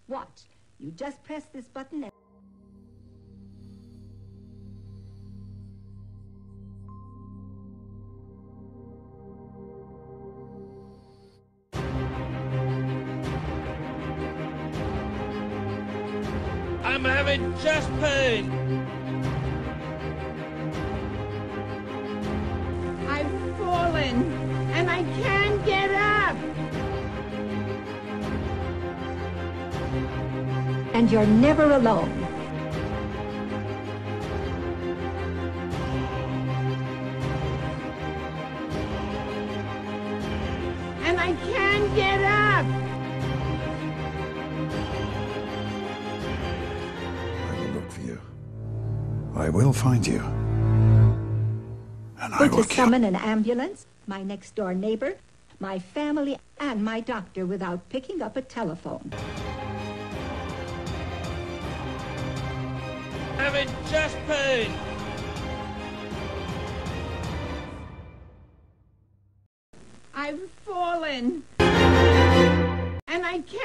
Watch. You just press this button and... I'm having chest pain. I've fallen, and I can't get up. And you're never alone. And I can't get up. I will look for you. I will find you. And I Or will to kill. summon an ambulance, my next-door neighbor, my family, and my doctor without picking up a telephone. Having chest pain. I've fallen, and I can't